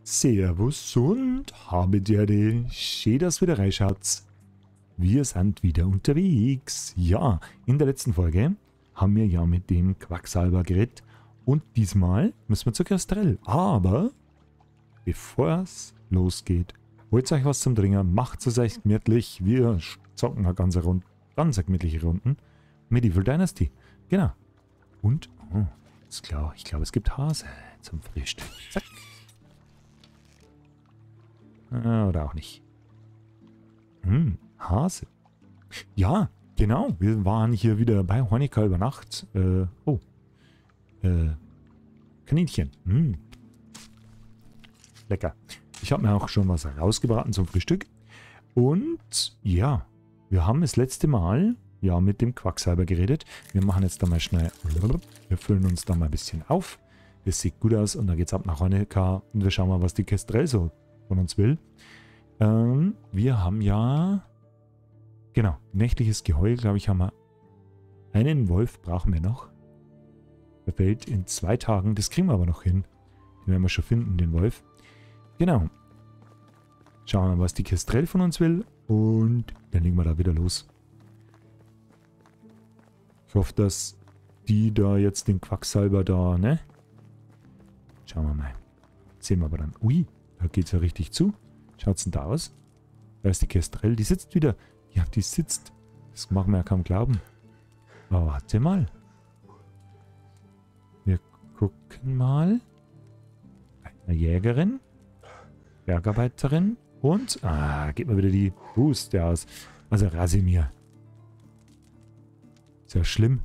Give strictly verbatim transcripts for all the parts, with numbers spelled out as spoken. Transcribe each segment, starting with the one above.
Servus und habe dir schön, dass wieder reinschaut. Wir sind wieder unterwegs. Ja, in der letzten Folge haben wir ja mit dem Quacksalber geredet und diesmal müssen wir zur Kestrel. Aber bevor es losgeht, holt euch was zum Trinken, macht es euch gemütlich. Wir zocken eine ganze Runde, ganz gemütliche Runden. Medieval Dynasty. Genau. Und, oh, ist klar, ich glaube, es gibt Hase zum Frühstück. Zack. Oder auch nicht. Hm, Hase. Ja, genau. Wir waren hier wieder bei Honecker über Nacht. Äh, oh. Äh, Kaninchen. Hm. Lecker. Ich habe mir auch schon was rausgebraten zum Frühstück. Und ja, wir haben das letzte Mal ja mit dem Quacksalber geredet. Wir machen jetzt da mal schnell. Wir füllen uns da mal ein bisschen auf. Das sieht gut aus und dann geht's ab nach Honecker und wir schauen mal, was die Kestrel so von uns will. Ähm, wir haben ja genau, nächtliches Geheul, glaube ich, haben wir. Einen Wolf brauchen wir noch. Der fällt in zwei Tagen, das kriegen wir aber noch hin. Den werden wir schon finden, den Wolf. Genau. Schauen wir mal, was die Kestrel von uns will und dann legen wir da wieder los. Ich hoffe, dass die da jetzt den Quacksalber da, ne? Schauen wir mal. Sehen wir aber dann. Ui. Da geht es ja richtig zu. Schaut's denn da aus? Da ist die Kestrel. Die sitzt wieder. Ja, die sitzt. Das mag man ja kaum glauben. Aber warte mal. Wir gucken mal. Eine Jägerin. Bergarbeiterin. Und, ah, geht mal wieder die Huste aus. Also Rasimir. Ist ja schlimm.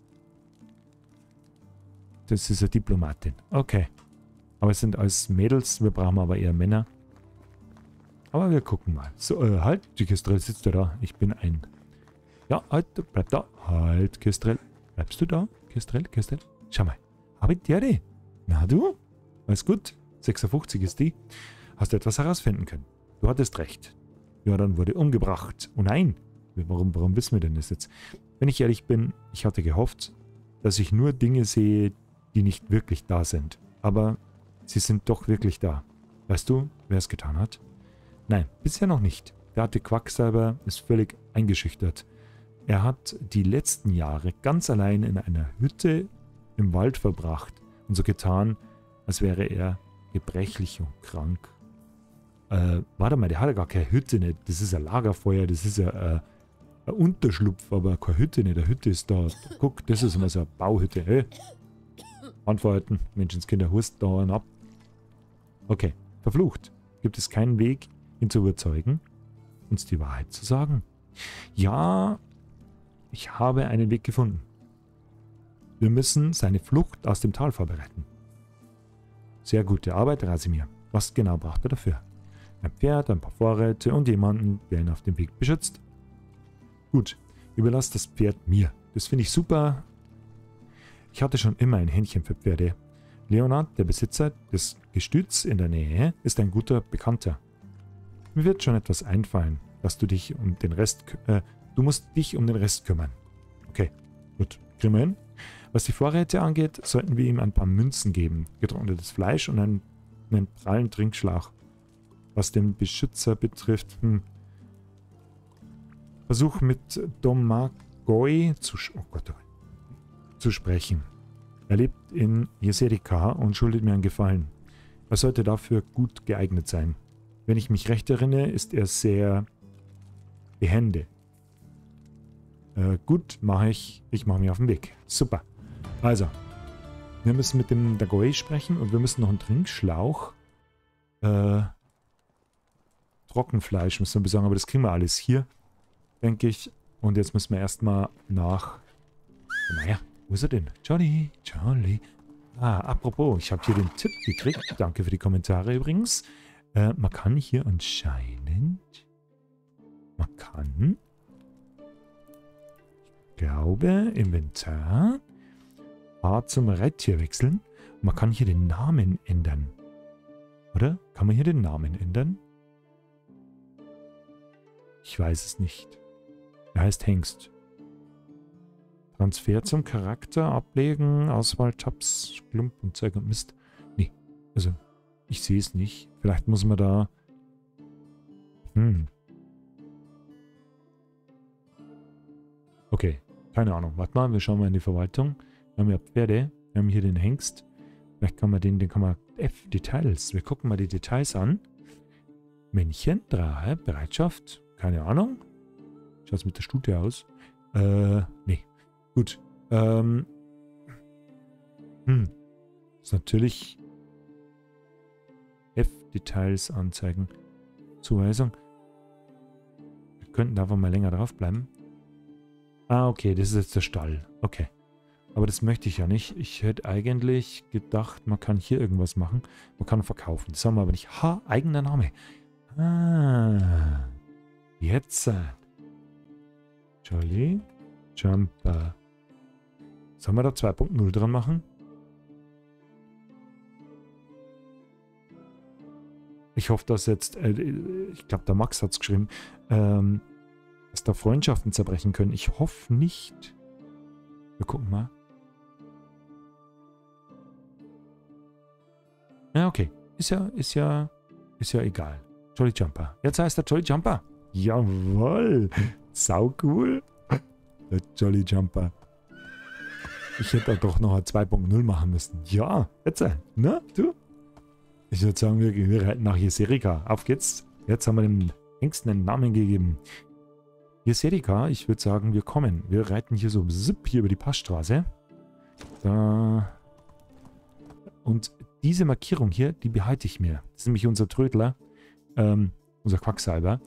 Das ist eine Diplomatin. Okay. Aber es sind alles Mädels, wir brauchen aber eher Männer. Aber wir gucken mal. So, äh, halt, die Kestrel sitzt ja da. Ich bin ein... Ja, halt, bleib da. Halt, Kestrel. Bleibst du da? Kestrel, Kestrel. Schau mal. Habe ich die? Na du? Alles gut. sechsundfünfzig ist die. Hast du etwas herausfinden können? Du hattest recht. Jordan wurde umgebracht. Oh nein. Warum, warum wissen wir denn das jetzt? Wenn ich ehrlich bin, ich hatte gehofft, dass ich nur Dinge sehe, die nicht wirklich da sind. Aber... sie sind doch wirklich da. Weißt du, wer es getan hat? Nein, bisher noch nicht. Der alte Quacksalber ist völlig eingeschüchtert. Er hat die letzten Jahre ganz allein in einer Hütte im Wald verbracht und so getan, als wäre er gebrechlich und krank. Äh, warte mal, der hat ja gar keine Hütte nicht. Das ist ein Lagerfeuer, das ist ja äh, ein Unterschlupf, aber keine Hütte nicht. Eine Hütte ist da. Guck, das ist immer so eine Bauhütte. Hey. Antworten, Menschenskinder, hust dauernd ab. Okay, verflucht. Gibt es keinen Weg, ihn zu überzeugen, uns die Wahrheit zu sagen? Ja, ich habe einen Weg gefunden. Wir müssen seine Flucht aus dem Tal vorbereiten. Sehr gute Arbeit, Rasimir. Was genau braucht er dafür? Ein Pferd, ein paar Vorräte und jemanden, der ihn auf dem Weg beschützt. Gut, überlass das Pferd mir. Das finde ich super. Ich hatte schon immer ein Händchen für Pferde. Leonard, der Besitzer des Gestüts in der Nähe, ist ein guter Bekannter. Mir wird schon etwas einfallen, dass du dich um den Rest, äh, du musst dich um den Rest kümmern. Okay, gut, kriegen wir hin. Was die Vorräte angeht, sollten wir ihm ein paar Münzen geben, getrocknetes Fleisch und einen, einen prallen Trinkschlauch. Was den Beschützer betrifft, hm, versuch mit Domagoj zu, oh Gott, zu sprechen. Er lebt in Jeserika und schuldet mir einen Gefallen. Er sollte dafür gut geeignet sein. Wenn ich mich recht erinnere, ist er sehr behende. Äh, gut, mache ich. Ich mache mich auf den Weg. Super. Also, wir müssen mit dem Dagoi sprechen und wir müssen noch einen Trinkschlauch. Äh, Trockenfleisch müssen wir besorgen, aber das kriegen wir alles hier, denke ich. Und jetzt müssen wir erstmal nach... Naja. Wo ist er denn? Charlie, Charlie. Ah, apropos, ich habe hier den Tipp gekriegt. Danke für die Kommentare übrigens. Äh, man kann hier anscheinend... Man kann... Ich glaube, Inventar... A zum Reittier wechseln. Man kann hier den Namen ändern. Oder? Kann man hier den Namen ändern? Ich weiß es nicht. Er heißt Hengst. Transfer zum Charakter, ablegen, Auswahl, Tabs, Klump und Zeug und Mist. Nee, also ich sehe es nicht. Vielleicht muss man da... Hm. Okay, keine Ahnung. Warte mal, wir schauen mal in die Verwaltung. Wir haben ja Pferde. Wir haben hier den Hengst. Vielleicht kann man den, den kann man... F, Details. Wir gucken mal die Details an. Männchen, Drache, Bereitschaft. Keine Ahnung. Schaut es mit der Stute aus? Äh, nee. Gut. Ähm. Hm. Ist natürlich... F, Details anzeigen. Zuweisung. Wir könnten da einfach mal länger drauf bleiben. Ah, okay, das ist jetzt der Stall. Okay. Aber das möchte ich ja nicht. Ich hätte eigentlich gedacht, man kann hier irgendwas machen. Man kann verkaufen. Das haben wir aber nicht. Ha, eigener Name. Ah. Jetzt. Jolly Jumper. Sollen wir da zwei Punkt null dran machen? Ich hoffe, dass jetzt, äh, ich glaube, der Max hat es geschrieben, ähm, dass da Freundschaften zerbrechen können. Ich hoffe nicht. Wir gucken mal. Ja, okay. Ist ja, ist ja, ist ja egal. Jolly Jumper. Jetzt heißt er Jolly Jumper. Jawohl. Sau cool. Der Jolly Jumper. Ich hätte doch noch ein zwei Punkt null machen müssen. Ja, jetzt, ne, du? Ich würde sagen, wir, wir reiten nach Jeserika. Auf geht's. Jetzt haben wir dem Hengsten einen Namen gegeben. Jeserika, ich würde sagen, wir kommen. Wir reiten hier so zipp hier über die Passstraße. Da. Und diese Markierung hier, die behalte ich mir. Das ist nämlich unser Trödler. Ähm, unser Quacksalber.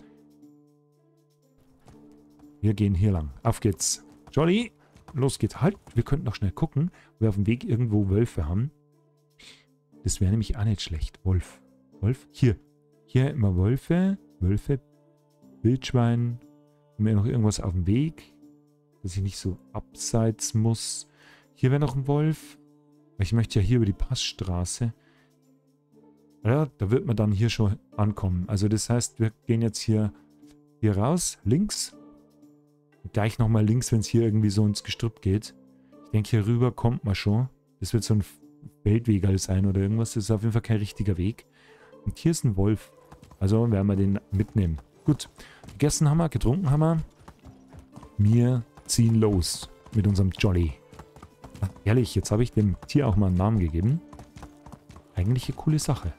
Wir gehen hier lang. Auf geht's. Jolly, los geht's. Halt, wir könnten noch schnell gucken, ob wir auf dem Weg irgendwo Wölfe haben. Das wäre nämlich auch nicht schlecht. Wolf. Wolf? Hier. Hier immer Wölfe. Wölfe. Wildschwein. Haben wir noch irgendwas auf dem Weg, dass ich nicht so abseits muss. Hier wäre noch ein Wolf. Ich möchte ja hier über die Passstraße. Ja, da wird man dann hier schon ankommen. Also das heißt, wir gehen jetzt hier, hier raus, links. Und gleich nochmal links, wenn es hier irgendwie so ins Gestrüpp geht. Ich denke, hier rüber kommt man schon. Das wird so ein Feldweg sein oder irgendwas. Das ist auf jeden Fall kein richtiger Weg. Und hier ist ein Wolf. Also werden wir den mitnehmen. Gut. Gegessen haben wir, getrunken haben wir. Wir ziehen los mit unserem Jolly. Ach, ehrlich, jetzt habe ich dem Tier auch mal einen Namen gegeben. Eigentlich eine coole Sache.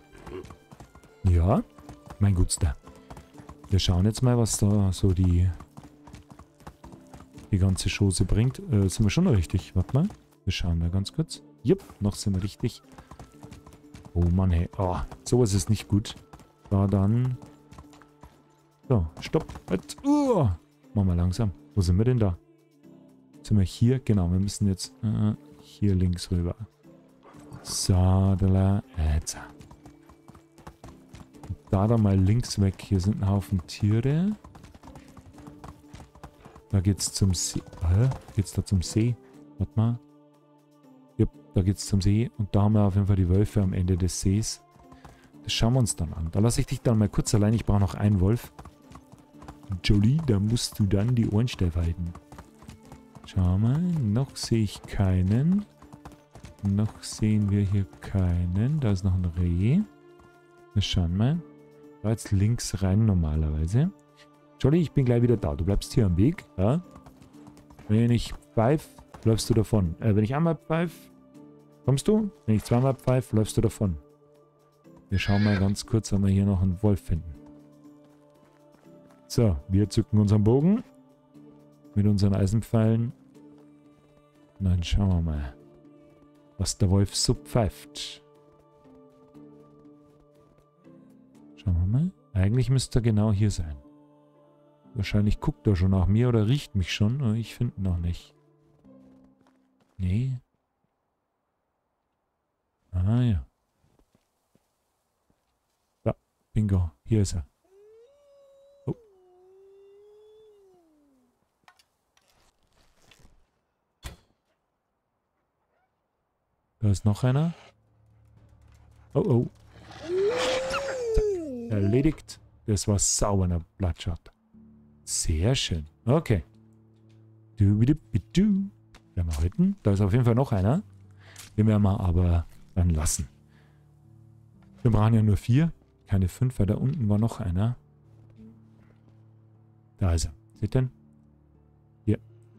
Ja, mein Gutster. Wir schauen jetzt mal, was da so die die ganze Chose bringt. Äh, sind wir schon noch richtig? Warte mal. Wir schauen mal ganz kurz. Jupp, noch sind wir richtig. Oh Mann, hey. Oh, sowas ist nicht gut. Da dann... So, stopp. Halt. Uh, machen wir langsam. Wo sind wir denn da? Sind wir hier? Genau, wir müssen jetzt äh, hier links rüber. Sadler. Jetzt. Da dann mal links weg. Hier sind ein Haufen Tiere. Da geht's zum See. Hä? Geht's da zum See? Warte mal. Ja, da geht's zum See. Und da haben wir auf jeden Fall die Wölfe am Ende des Sees. Das schauen wir uns dann an. Da lasse ich dich dann mal kurz allein. Ich brauche noch einen Wolf. Jolly, da musst du dann die Ohren steif halten. Schau mal. Noch sehe ich keinen. Noch sehen wir hier keinen. Da ist noch ein Reh. Wir schauen mal. Da jetzt links rein normalerweise. Jolly, ich bin gleich wieder da. Du bleibst hier am Weg. Ja? Wenn ich pfeife, läufst du davon. Äh, wenn ich einmal pfeife, kommst du. Wenn ich zweimal pfeife, läufst du davon. Wir schauen mal ganz kurz, ob wir hier noch einen Wolf finden. So, wir zücken unseren Bogen. Mit unseren Eisenpfeilen. Und dann schauen wir mal, was der Wolf so pfeift. Schauen wir mal. Eigentlich müsste er genau hier sein. Wahrscheinlich guckt er schon nach mir oder riecht mich schon. Aber ich finde ihn noch nicht. Nee. Ah ja. Da, bingo. Hier ist er. Oh. Da ist noch einer. Oh oh. Erledigt. Das war sauberer Bloodshot. Sehr schön. Okay. Du, du, du. Werden wir halten. Da ist auf jeden Fall noch einer. Den werden wir aber dann lassen. Wir brauchen ja nur vier, keine fünf, weil da unten war noch einer. Da ist er. Seht ihr? Hier.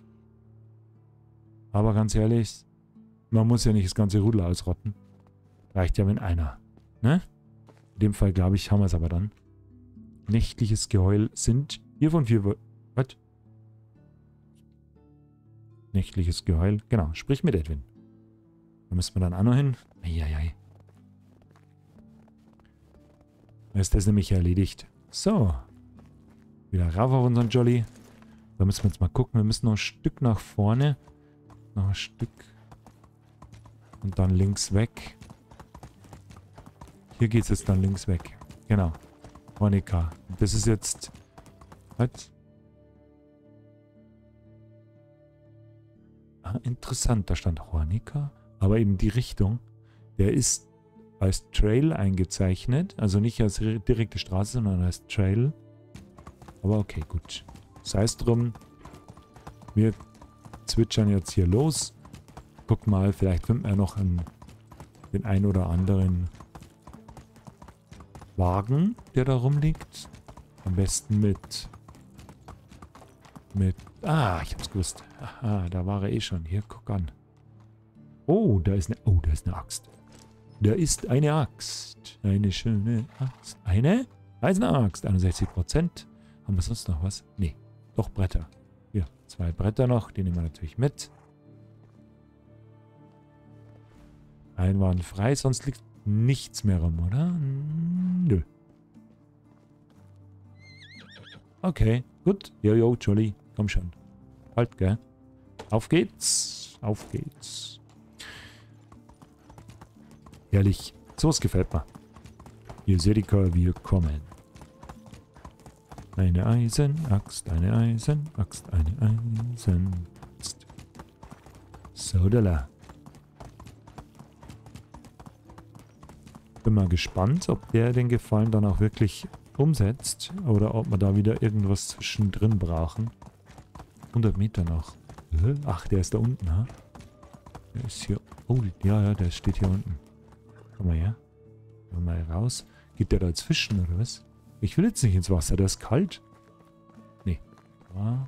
Aber ganz ehrlich, man muss ja nicht das ganze Rudel ausrotten. Reicht ja, wenn einer. Ne? In dem Fall, glaube ich, haben wir es aber dann. Nächtliches Geheul sind vier von vier... Was? Nächtliches Geheul. Genau, sprich mit Edwin. Da müssen wir dann auch noch hin. Eieiei. Dann ist das nämlich erledigt. So. Wieder rauf auf unseren Jolly. Da müssen wir jetzt mal gucken. Wir müssen noch ein Stück nach vorne. Noch ein Stück. Und dann links weg. Hier geht es jetzt dann links weg. Genau. Hornika. Das ist jetzt... Was? Ah, interessant. Da stand Hornika. Aber eben die Richtung. Der ist als Trail eingezeichnet. Also nicht als direkte Straße, sondern als Trail. Aber okay, gut. Sei es drum. Wir zwitschern jetzt hier los. Guck mal, vielleicht finden wir noch einen, den ein oder anderen Wagen, der da rumliegt. Am besten mit... Mit... Ah, ich hab's gewusst. Aha, da war er eh schon. Hier, guck an. Oh, da ist eine... Oh, da ist eine Axt. Da ist eine Axt. Eine schöne Axt. Eine? Da ist eine Axt. einundsechzig Prozent. Haben wir sonst noch was? Nee. Doch, Bretter. Hier, zwei Bretter noch. Die nehmen wir natürlich mit. Einwandfrei. Sonst liegt nichts mehr rum, oder? Nö. Okay, gut. Jojo, Jolly. Komm schon. Halt, gell? Auf geht's. Auf geht's. Herrlich. So, es gefällt mir. Hier seht ihr, wir kommen. Eine Eisenaxt, eine Eisenaxt, eine Eisenaxt. So, da. Bin mal gespannt, ob der den Gefallen dann auch wirklich umsetzt oder ob wir da wieder irgendwas zwischendrin brauchen. hundert Meter noch. Ach, der ist da unten, ha? Der ist hier. Oh, ja, ja, der steht hier unten. Komm mal her. Komm mal raus. Geht der da jetzt fischen oder was? Ich will jetzt nicht ins Wasser, der ist kalt. Nee. Ah,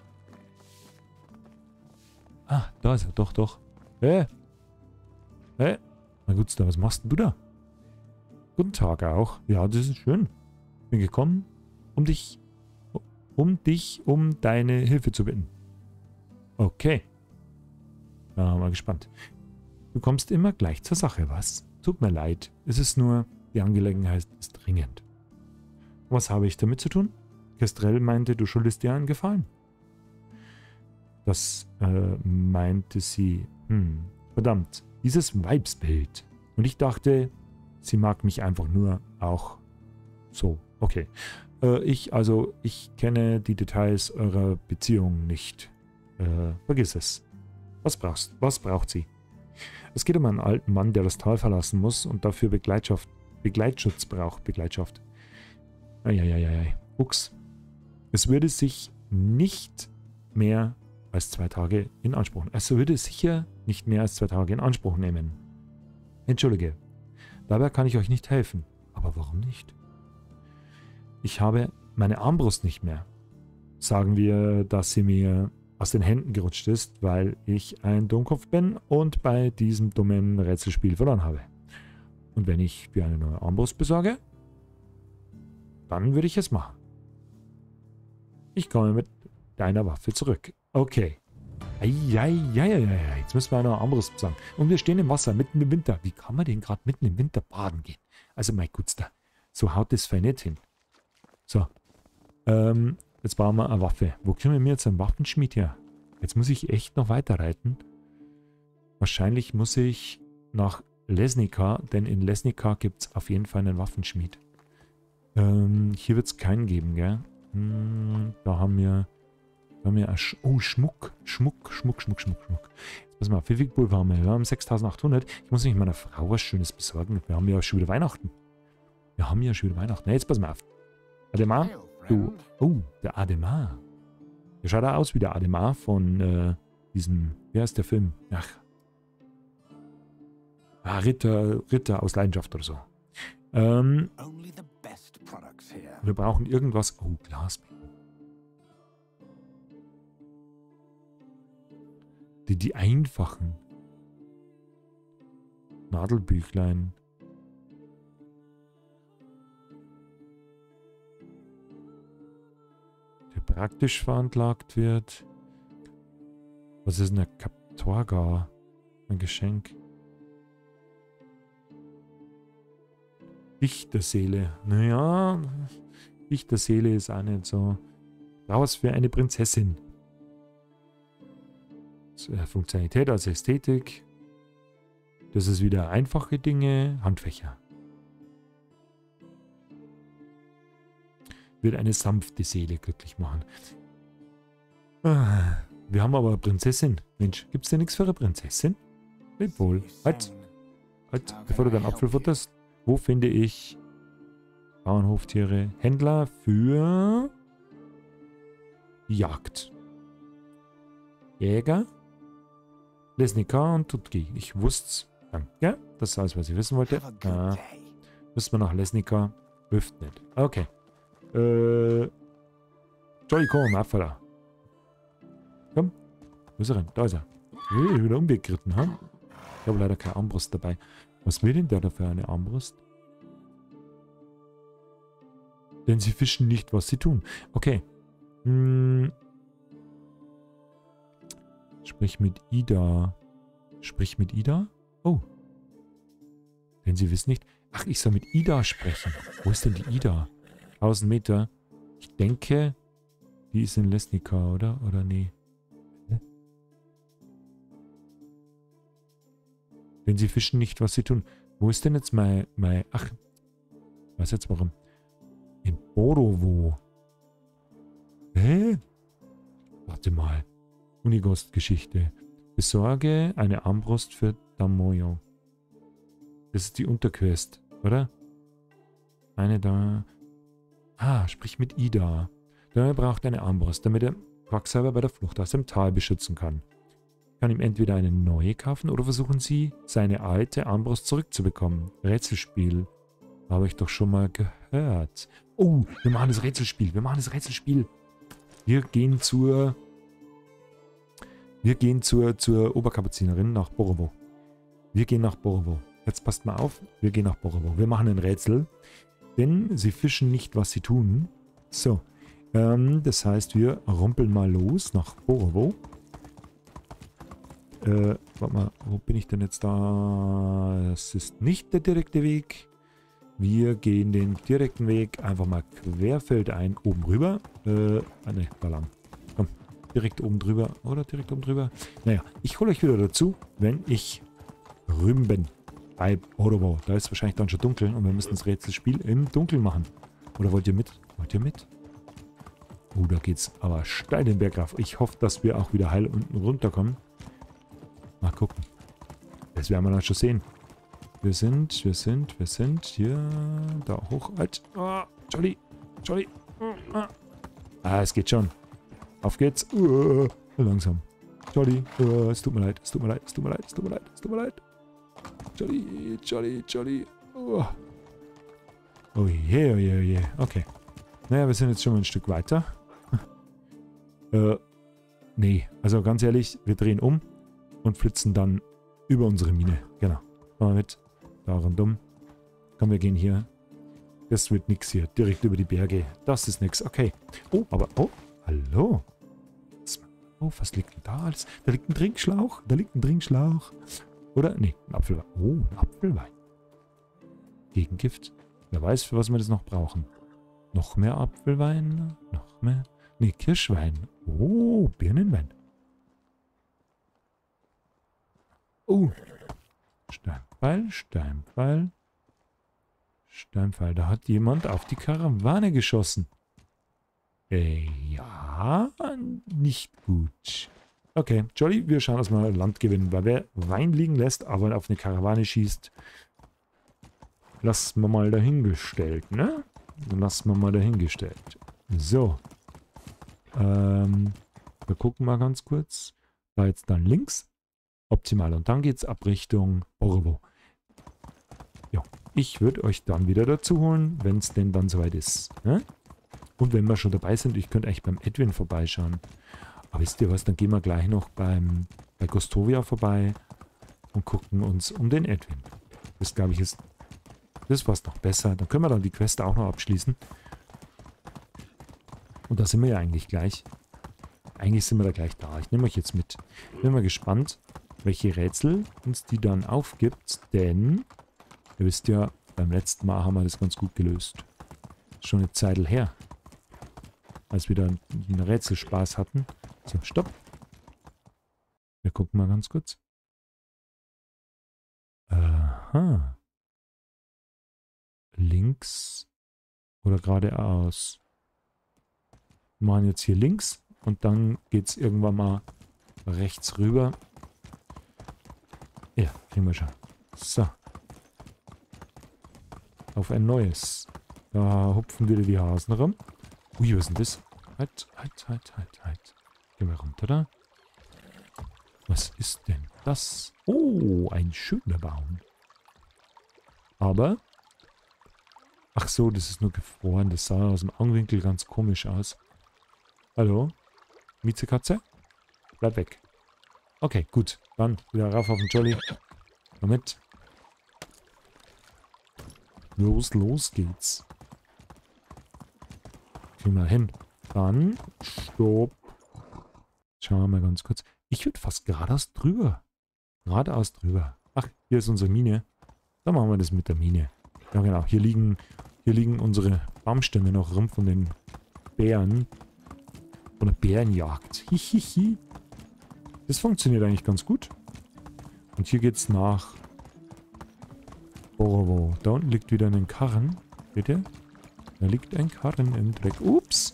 ah da ist er. Doch, doch. Hä? Hä? Na gut, was machst denn du da? Guten Tag auch. Ja, das ist schön. Bin gekommen, um dich, um dich, um deine Hilfe zu bitten. Okay. Na, mal gespannt. Du kommst immer gleich zur Sache, was? Tut mir leid. Es ist nur, die Angelegenheit ist dringend. Was habe ich damit zu tun? Kestrel meinte, du schuldest dir einen Gefallen. Das äh, meinte sie. Hm, verdammt, dieses Weibsbild. Und ich dachte, sie mag mich einfach nur auch so. Okay. Äh, ich, also, ich kenne die Details eurer Beziehung nicht. Äh, vergiss es. Was brauchst, was braucht sie? Es geht um einen alten Mann, der das Tal verlassen muss und dafür Begleitschaft, Begleitschutz braucht. Begleitschaft. Eieieiei. Ups. Es würde sich nicht mehr als zwei Tage in Anspruch nehmen. Es würde sicher nicht mehr als zwei Tage in Anspruch nehmen. Entschuldige. Dabei kann ich euch nicht helfen. Aber warum nicht? Ich habe meine Armbrust nicht mehr. Sagen wir, dass sie mir aus den Händen gerutscht ist, weil ich ein Dummkopf bin und bei diesem dummen Rätselspiel verloren habe. Und wenn ich mir eine neue Armbrust besorge, dann würde ich es machen. Ich komme mit deiner Waffe zurück. Okay. Eieieiei. Jetzt müssen wir eine Armbrust besorgen. Und wir stehen im Wasser, mitten im Winter. Wie kann man denn gerade mitten im Winter baden gehen? Also mein Gutster. So haut das fein nicht hin. So. Ähm, jetzt brauchen wir eine Waffe. Wo können wir jetzt einen Waffenschmied her? Jetzt muss ich echt noch weiter reiten. Wahrscheinlich muss ich nach Lesnica, denn in Lesnica gibt es auf jeden Fall einen Waffenschmied. Ähm, hier wird es keinen geben, gell? Hm, da haben wir... Da haben wir... Sch oh, Schmuck. Schmuck, Schmuck, Schmuck, Schmuck, Schmuck. Jetzt pass mal, wie viel Pulver haben wir? Wir haben sechstausendachthundert. Ich muss nicht meiner Frau was Schönes besorgen. Wir haben ja schon wieder Weihnachten. Wir haben ja schon wieder Weihnachten. Jetzt pass mal auf. Ademar? Du... Oh, der Ademar. Der schaut da aus wie der Ademar von äh, diesem... Wer ist der Film? Ach. Ah, Ritter, Ritter aus Leidenschaft oder so. Ähm, Only the best products here. wir brauchen irgendwas. Oh, Glas. Die, die einfachen. Nadelbüchlein. Der praktisch veranlagt wird. Was ist denn der Kaptorga? Ein Geschenk. Dichterseele. Naja, Dichterseele ist auch nicht so. Raus für eine Prinzessin. Funktionalität als Ästhetik. Das ist wieder einfache Dinge. Handfächer. Wird eine sanfte Seele glücklich machen. Ah, wir haben aber eine Prinzessin. Mensch, gibt es denn nichts für eine Prinzessin? Leb wohl. Halt. Halt, bevor du deinen Apfel futterst. Wo finde ich Bauernhoftiere? Händler für Jagd. Jäger. Lesnika und Tutki. Ich wusste's. Danke. Das ist alles, was ich wissen wollte. Ah, müssen wir nach Lesnika. Hilft nicht. Okay. Äh. Jolly, komm, Apfel. Komm. Wo ist er denn? Da ist er. Hey, wieder umgegritten, ha? Ich habe leider keine Armbrust dabei. Was will denn der da für eine Armbrust? Denn sie fischen nicht, was sie tun. Okay. Hm. Sprich mit Ida. Sprich mit Ida? Oh. Denn sie wissen nicht. Ach, ich soll mit Ida sprechen. Wo ist denn die Ida? tausend Meter. Ich denke, die ist in Lesnika, oder? Oder nee? Hä? Denn sie fischen nicht, was sie tun. Wo ist denn jetzt mein... mein ach, ich weiß jetzt warum. In Borovo. Hä? Warte mal. Unigost-Geschichte. Besorge eine Armbrust für Damoyo. Das ist die Unterquest, oder? Eine da... Ah, sprich mit Ida. Der braucht eine Armbrust, damit er Quacksalber bei der Flucht aus dem Tal beschützen kann. Kann ihm entweder eine neue kaufen oder versuchen Sie, seine alte Armbrust zurückzubekommen. Rätselspiel. Habe ich doch schon mal gehört. Oh, wir machen das Rätselspiel. Wir machen das Rätselspiel. Wir gehen zur... Wir gehen zur, zur Oberkapuzinerin nach Borovo. Wir gehen nach Borovo. Jetzt passt mal auf. Wir gehen nach Borovo. Wir machen ein Rätsel. Denn sie fischen nicht, was sie tun. So. Ähm, das heißt, wir rumpeln mal los nach Borovo. Äh, warte mal, wo bin ich denn jetzt da? Das ist nicht der direkte Weg. Wir gehen den direkten Weg einfach mal querfeldein oben rüber. Äh, ah, ne, da lang. Komm, direkt oben drüber. Oder direkt oben drüber. Naja, ich hole euch wieder dazu, wenn ich drüben bin. Bei Borovo. Da ist wahrscheinlich dann schon dunkel und wir müssen das Rätselspiel im Dunkeln machen. Oder wollt ihr mit? Wollt ihr mit? Oh, da geht's aber steil den Berg rauf. Ich hoffe, dass wir auch wieder heil unten runterkommen. Mal gucken. Das werden wir dann schon sehen. Wir sind, wir sind, wir sind hier, da hoch. Halt. Oh, Jolly, Jolly. Ah, ah, es geht schon. Auf geht's. Uh, langsam. Jolly, uh, es tut mir leid, es tut mir leid, es tut mir leid, es tut mir leid, es tut mir leid. Jolly, Jolly, Jolly. Oh, oh je, oh je, oh je. Okay. Naja, wir sind jetzt schon mal ein Stück weiter. äh, nee, also ganz ehrlich, wir drehen um und flitzen dann über unsere Mine. Genau. Machen wir mit. Da rundum. Komm, wir gehen hier. Das wird nix hier. Direkt über die Berge. Das ist nix. Okay. Oh, aber... Oh, hallo. Oh, was liegt denn da alles? Da liegt ein Trinkschlauch. Da liegt ein Trinkschlauch. Oder? Nee, ein Apfelwein. Oh, ein Apfelwein. Gegengift. Wer weiß, für was wir das noch brauchen. Noch mehr Apfelwein. Noch mehr. Nee, Kirschwein. Oh, Birnenwein. Oh. Steinpfeil, Steinpfeil. Steinpfeil. Da hat jemand auf die Karawane geschossen. Äh, ja, nicht gut. Okay, Jolly, wir schauen, dass wir Land gewinnen, weil wer Wein liegen lässt, aber auf eine Karawane schießt, lassen wir mal dahingestellt, ne? Lassen wir mal dahingestellt. So. Ähm, wir gucken mal ganz kurz. Da jetzt dann links. Optimal. Und dann geht's ab Richtung Borovo. Ja, ich würde euch dann wieder dazu holen, wenn es denn dann soweit ist. Ne? Und wenn wir schon dabei sind, ich könnte eigentlich beim Edwin vorbeischauen. Aber wisst ihr was, dann gehen wir gleich noch beim, bei Gostovia vorbei und gucken uns um den Edwin. Das glaube ich ist, das ist fast noch besser. Dann können wir dann die Quest auch noch abschließen. Und da sind wir ja eigentlich gleich. Eigentlich sind wir da gleich da. Ich nehme euch jetzt mit. Bin mal gespannt, welche Rätsel uns die dann aufgibt, denn ihr wisst ja, beim letzten Mal haben wir das ganz gut gelöst. Schon eine Zeit her, als wir da einen Rätselspaß hatten. So, stopp. Wir gucken mal ganz kurz. Aha. Links oder geradeaus. Wir machen jetzt hier links und dann geht es irgendwann mal rechts rüber. Ja, kriegen wir schon. So. Auf ein neues. Da hupfen wieder die Hasen rum. Ui, was ist denn das? Halt, halt, halt, halt, halt. Gehen wir runter da. Was ist denn das? Oh, ein schöner Baum. Aber... Ach so, das ist nur gefroren. Das sah aus dem Augenwinkel ganz komisch aus. Hallo? Miezekatze? Bleib weg. Okay, gut. Dann wieder rauf auf den Jolly. Komm mit. Los, los geht's. Kriegen wir hin. Dann, stopp. Schauen wir mal ganz kurz. Ich würde fast geradeaus drüber. Geradeaus drüber. Ach, hier ist unsere Mine. Dann machen wir das mit der Mine. Ja genau, hier liegen, hier liegen unsere Baumstämme noch rum von den Bären. Von der Bärenjagd. Hihihi. Das funktioniert eigentlich ganz gut. Und hier geht's nach... Borowo. Da unten liegt wieder ein Karren. Seht ihr? Da liegt ein Karren im Dreck. Ups.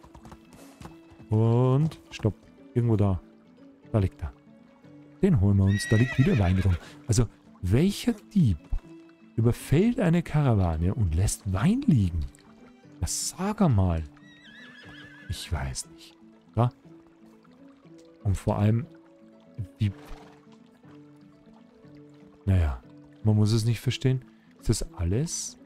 Und stopp. Irgendwo da. Da liegt er. Den holen wir uns. Da liegt wieder Wein rum. Also, welcher Dieb überfällt eine Karawane und lässt Wein liegen? Das sag er mal. Ich weiß nicht. Ja? Und vor allem, wie... Naja, man muss es nicht verstehen. Ist das alles?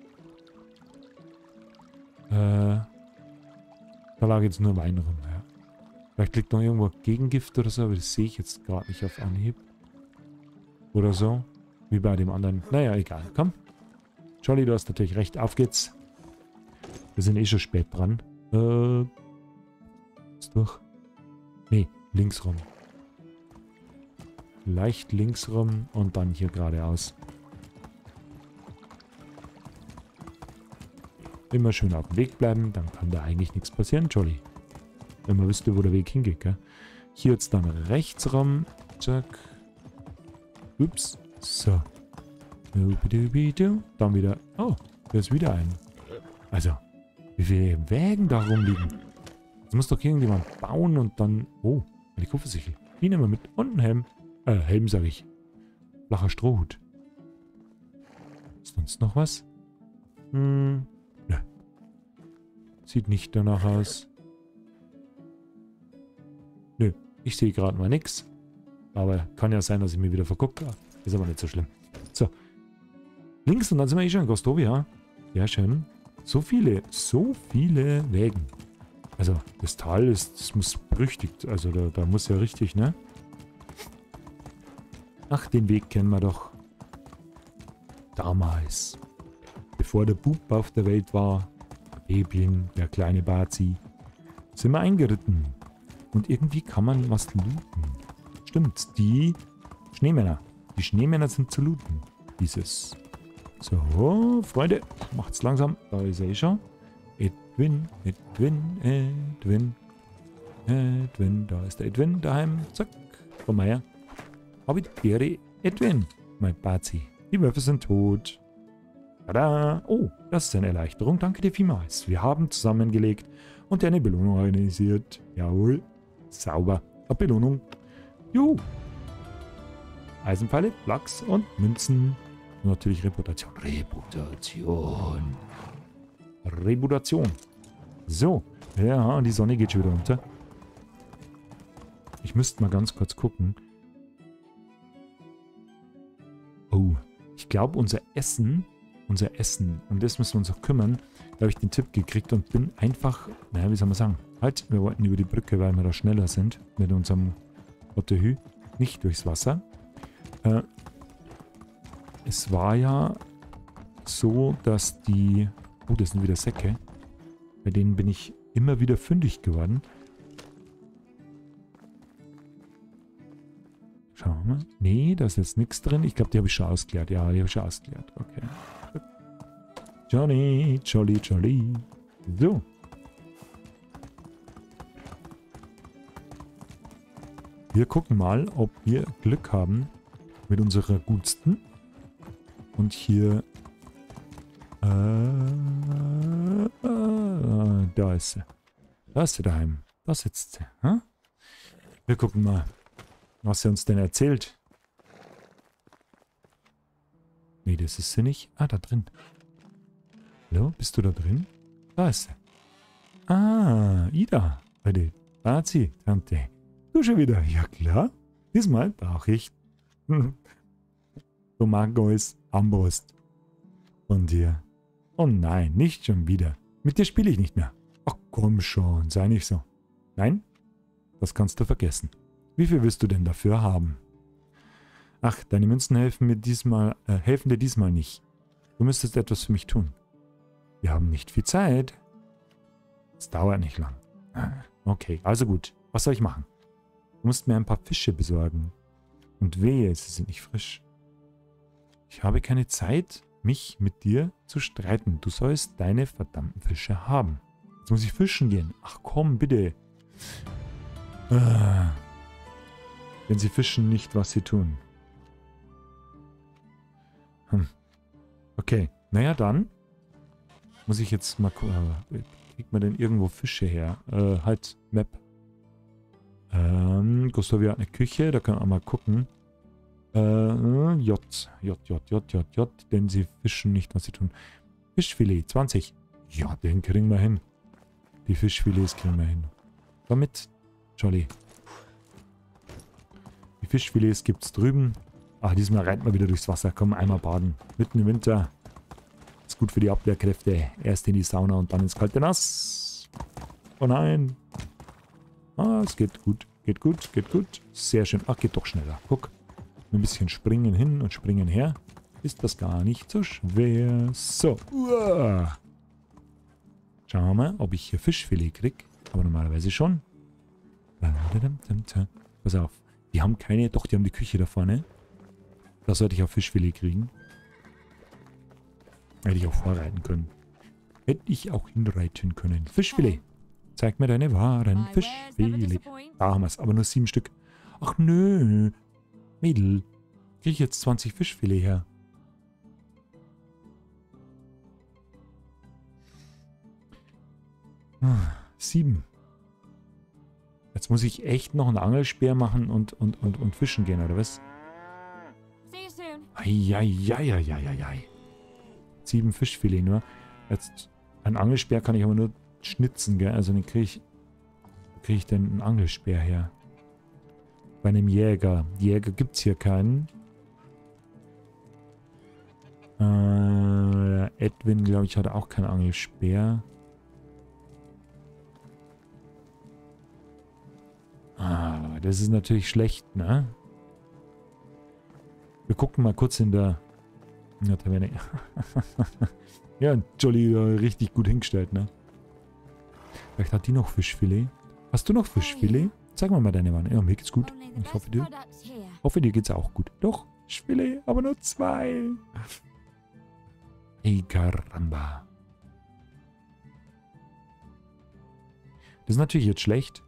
Äh, da lag jetzt nur Wein rum, ja. Vielleicht liegt noch irgendwo Gegengift oder so, aber das sehe ich jetzt gerade nicht auf Anhieb. Oder so. Wie bei dem anderen. Naja, egal. Komm. Jolly, du hast natürlich recht. Auf geht's. Wir sind eh schon spät dran. Äh. Ist durch. Nee, links rum. Leicht links rum und dann hier geradeaus. Immer schön auf dem Weg bleiben, dann kann da eigentlich nichts passieren, Jolly. Wenn man wüsste, wo der Weg hingeht, gell? Hier jetzt dann rechts rum. Zack. Ups. So. Dann wieder. Oh, da ist wieder ein. Also, wie viele Wägen da rumliegen? Das muss doch irgendjemand bauen und dann... Oh, eine Kupfersichel. Die nehmen wir mit. Und einen Helm. Äh, Helm sage ich. Flacher Strohhut. Ist sonst noch was? Hm, ne. Sieht nicht danach aus. Nö, ich sehe gerade mal nichts. Aber kann ja sein, dass ich mir wieder vergucke. Ist aber nicht so schlimm. So. Links und dann sind wir eh schon in Gostovia. Ja, schön. So viele, so viele Wägen. Also, das Tal ist, das muss berüchtigt. Also, da, da muss ja richtig, ne? Ach, den Weg kennen wir doch. Damals. Bevor der Bub auf der Welt war, der Babyling, der kleine Bazi, sind wir eingeritten. Und irgendwie kann man was looten. Stimmt, die Schneemänner. Die Schneemänner sind zu looten. Dieses. So, Freunde, macht's langsam. Da ist er eh schon. Edwin, Edwin, Edwin, Edwin. Da ist der Edwin daheim. Zack, komm mal her. Habidere, Edwin, mein Bazi. Die Wölfe sind tot. Tada! Oh, das ist eine Erleichterung. Danke dir vielmals. Wir haben zusammengelegt und dir eine Belohnung organisiert. Jawohl. Sauber. Eine Belohnung. Juhu. Eisenpfeile, Lachs und Münzen. Und natürlich Reputation. Reputation. Reputation. So. Ja, die Sonne geht schon wieder unter. Ich müsste mal ganz kurz gucken. Oh, ich glaube, unser Essen unser Essen. Um das müssen wir uns auch kümmern. Da habe ich den Tipp gekriegt und bin einfach, naja, wie soll man sagen, halt, wir wollten über die Brücke, weil wir da schneller sind mit unserem Otterhü, nicht durchs Wasser. Äh, es war ja so, dass die, oh, das sind wieder Säcke, bei denen bin ich immer wieder fündig geworden. Schauen wir mal. Nee, da ist jetzt nichts drin. Ich glaube, die habe ich schon ausgeleert. Ja, die habe ich schon ausgeleert. Okay. Johnny, Jolly, Jolly. So. Wir gucken mal, ob wir Glück haben mit unserer Gunsten. Und hier... Äh, äh, da ist sie. Da ist sie daheim. Da sitzt sie. Hm? Wir gucken mal, was sie uns denn erzählt. Nee, das ist sie nicht. Ah, da drin. Hallo, bist du da drin? Da ist sie. Ah, Ida. Heute. Da hat sie, Tante. Du schon wieder? Ja klar. Diesmal brauche ich Tomagos Armbrust von dir. Oh nein, nicht schon wieder. Mit dir spiele ich nicht mehr. Ach komm schon, sei nicht so. Nein? Das kannst du vergessen. Wie viel willst du denn dafür haben? Ach, deine Münzen helfen mir diesmal, äh, helfen dir diesmal nicht. Du müsstest etwas für mich tun. Wir haben nicht viel Zeit. Es dauert nicht lang. Okay, also gut. Was soll ich machen? Du musst mir ein paar Fische besorgen. Und wehe, sie sind nicht frisch. Ich habe keine Zeit, mich mit dir zu streiten. Du sollst deine verdammten Fische haben. Jetzt muss ich fischen gehen. Ach komm, bitte. Ah. Wenn sie fischen, nicht, was sie tun. Hm. Okay, naja dann. Muss ich jetzt mal gucken. Kriegt man denn irgendwo Fische her? Äh, halt, Map. Ähm, Gustavia hat eine Küche, da können wir mal gucken. Äh, J, J, J, J, J, J, denn sie fischen nicht, was sie tun. Fischfilet, zwanzig. Ja, den kriegen wir hin. Die Fischfilets kriegen wir hin. Damit, Jolly. Die Fischfilets gibt's drüben. Ach, diesmal reiten wir wieder durchs Wasser. Komm, einmal baden. Mitten im Winter. Ist gut für die Abwehrkräfte. Erst in die Sauna und dann ins kalte Nass. Oh nein. Ah, es geht gut. Geht gut, geht gut. Sehr schön. Ach, geht doch schneller. Guck. Ein bisschen springen hin und springen her. Ist das gar nicht so schwer. So. Uah. Schauen wir mal, ob ich hier Fischfilet kriege. Aber normalerweise schon. Pass auf. Die haben keine... Doch, die haben die Küche da vorne. Da sollte ich auch Fischfilet kriegen. Hätte ich auch vorreiten können. Hätte ich auch hinreiten können. Fischfilet. Zeig mir deine Waren. Fischfilet. Da haben wir es. Aber nur sieben Stück. Ach nö. Mädel. Kriege ich jetzt zwanzig Fischfilet her. Ah, sieben. Jetzt muss ich echt noch einen Angelspeer machen und, und, und, und fischen gehen, oder was? Eieieiei. Sieben Fischfilet nur. Jetzt, ein Angelspeer kann ich aber nur schnitzen, gell? Also den kriege ich, kriege ich denn einen Angelspeer her? Bei einem Jäger. Jäger gibt es hier keinen. Äh, Edwin, glaube ich, hat auch keinen Angelspeer. Ah, das ist natürlich schlecht, ne? Wir gucken mal kurz in der... In der Taverne. Ja, Jolly äh, richtig gut hingestellt, ne? Vielleicht hat die noch Fischfilet. Hast du noch Fischfilet? Zeig mir mal deine Wanne. Ja, mir geht's gut. Ich hoffe dir. hoffe dir geht's auch gut. Doch, Fischfilet, aber nur zwei. Ey, Caramba. Das ist natürlich jetzt schlecht.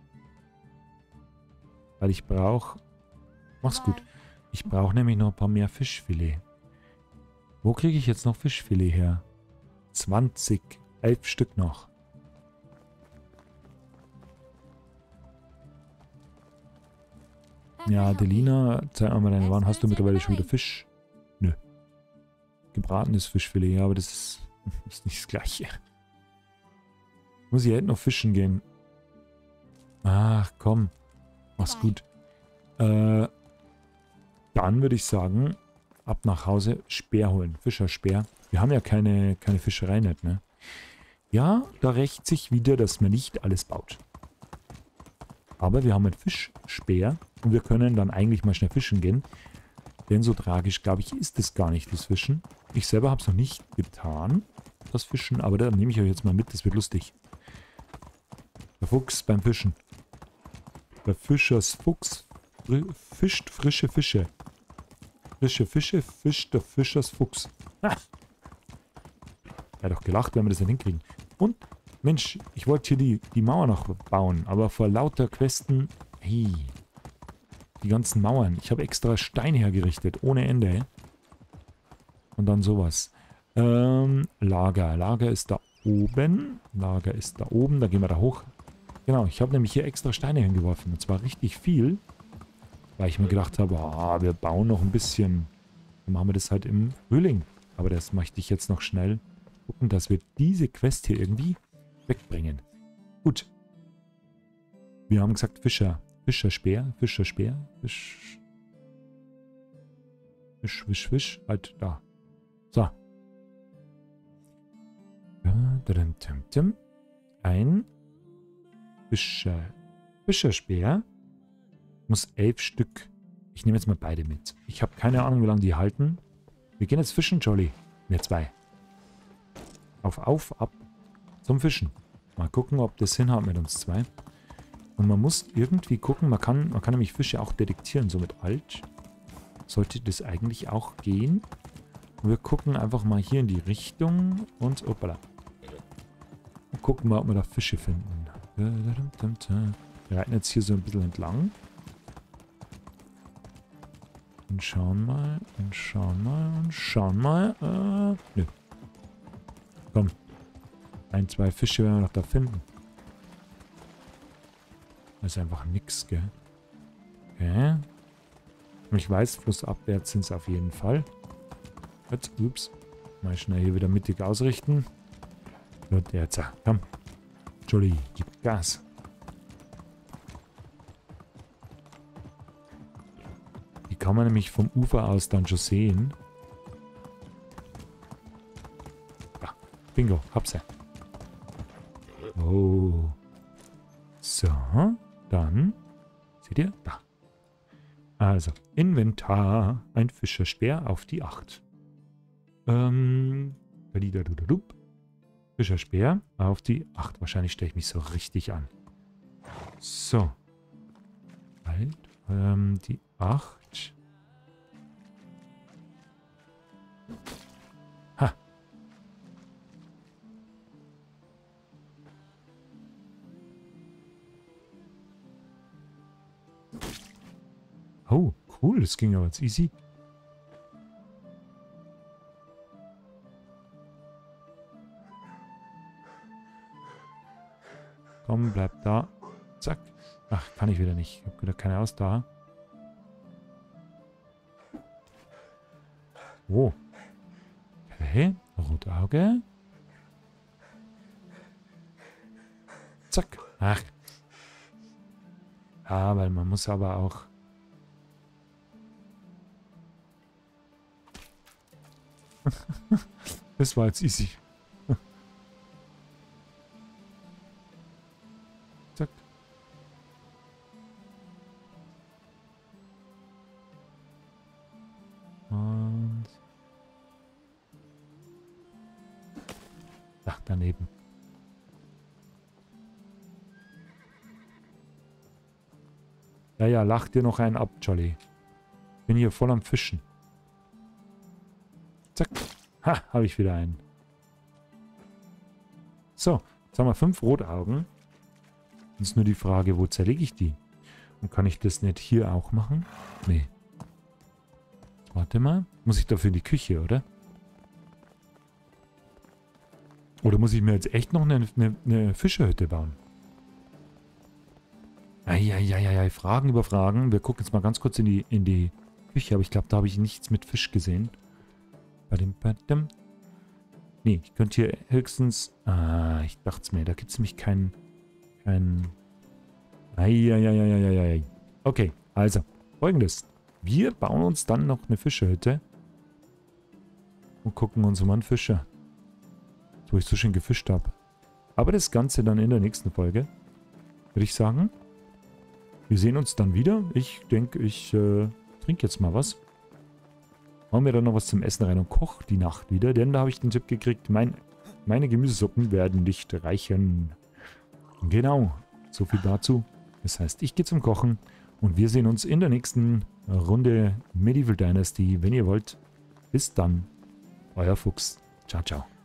Weil ich brauche... Mach's gut. Ich brauche nämlich noch ein paar mehr Fischfilet. Wo kriege ich jetzt noch Fischfilet her? zwanzig. elf Stück noch. Ja, Delina, zeig mal deine Waren. Hast du mittlerweile schon wieder Fisch? Nö. Gebratenes Fischfilet, ja, aber das ist, ist nicht das Gleiche. Muss ich halt noch fischen gehen. Ach, komm. Mach's gut. Äh, dann würde ich sagen, ab nach Hause, Speer holen. Fischerspeer. Wir haben ja keine, keine Fischerei nicht, ne? Ja, da rächt sich wieder, dass man nicht alles baut. Aber wir haben einen Fischspeer und wir können dann eigentlich mal schnell fischen gehen. Denn so tragisch, glaube ich, ist es gar nicht, das Fischen. Ich selber habe es noch nicht getan, das Fischen, aber da nehme ich euch jetzt mal mit, das wird lustig. Der Fuchs beim Fischen. Der Fischers Fuchs fri fischt frische Fische. Frische Fische fischt der Fischers Fuchs. Ha! Er hat doch gelacht, wenn wir das nicht hinkriegen. Und, Mensch, ich wollte hier die, die Mauer noch bauen, aber vor lauter Questen, hey, die ganzen Mauern. Ich habe extra Steine hergerichtet, ohne Ende. Und dann sowas. Ähm, Lager. Lager ist da oben. Lager ist da oben, da gehen wir da hoch. Genau, ich habe nämlich hier extra Steine hingeworfen. Und zwar richtig viel. Weil ich mir gedacht habe, ah, wir bauen noch ein bisschen. Dann machen wir das halt im Frühling. Aber das möchte ich jetzt noch schnell gucken, dass wir diese Quest hier irgendwie wegbringen. Gut. Wir haben gesagt Fischer. Fischerspeer. Fischerspeer. Fisch. Fisch, Fisch, Fisch. Halt da. So. Ein Fischer. Fischerspeer. Muss elf Stück. Ich nehme jetzt mal beide mit. Ich habe keine Ahnung, wie lange die halten. Wir gehen jetzt fischen, Jolly. Ne, zwei. Auf, auf, ab. Zum Fischen. Mal gucken, ob das hinhaut mit uns zwei. Und man muss irgendwie gucken, man kann, man kann nämlich Fische auch detektieren, so mit Alt. Sollte das eigentlich auch gehen. Und wir gucken einfach mal hier in die Richtung und, opala. Und gucken mal, ob wir da Fische finden. Wir reiten jetzt hier so ein bisschen entlang. Und schauen mal, und schauen mal, und schauen mal. Äh, nö. Komm. Ein, zwei Fische werden wir noch da finden. Das ist einfach nix, gell? Okay. Und ich weiß, flussabwärts sind es auf jeden Fall. Jetzt, ups. Mal schnell hier wieder mittig ausrichten. Und jetzt, komm. Jolly, gib Gas. Die kann man nämlich vom Ufer aus dann schon sehen. Ah, bingo, hab's ja. Oh. So, dann. Seht ihr? Da. Also, Inventar. Ein Fischerspeer auf die acht. Ähm. Fischerspeer auf die acht. Wahrscheinlich stelle ich mich so richtig an. So. Halt. Ähm, die acht. Ha. Oh, cool. Das ging aber jetzt easy. Komm, bleib da. Zack. Ach, kann ich wieder nicht. Ich habe wieder keine Ausdauer. Oh. Okay. Rotauge. Zack. Ach. Ja, weil man muss aber auch... Das war jetzt easy. Zack. Und... Ach, daneben. Ja, ja, lach dir noch einen ab, Jolly. Bin hier voll am Fischen. Zack. Ha, habe ich wieder einen. So, jetzt haben wir fünf Rotaugen. Jetzt ist nur die Frage, wo zerlege ich die? Und kann ich das nicht hier auch machen? Nee. Warte mal. Muss ich dafür in die Küche, oder? Oder muss ich mir jetzt echt noch eine, eine, eine Fischerhütte bauen? Eieieiei, Fragen über Fragen. Wir gucken jetzt mal ganz kurz in die, in die Küche, aber ich glaube, da habe ich nichts mit Fisch gesehen. Nee, ich könnte hier höchstens... Ah, ich dachte es mir, da gibt es nämlich keinen... Kein Eieieiei. Okay, also, folgendes. Wir bauen uns dann noch eine Fischerhütte. und gucken uns mal einen Fischer, wo ich so schön gefischt habe. Aber das Ganze dann in der nächsten Folge, würde ich sagen. Wir sehen uns dann wieder. Ich denke, ich äh, trinke jetzt mal was. Hau mir dann noch was zum Essen rein und koche die Nacht wieder, denn da habe ich den Tipp gekriegt, mein, meine Gemüsesuppen werden nicht reichen. Genau, so viel dazu. Das heißt, ich gehe zum Kochen und wir sehen uns in der nächsten Runde Medieval Dynasty, wenn ihr wollt. Bis dann, euer Fuchs. Ciao, ciao.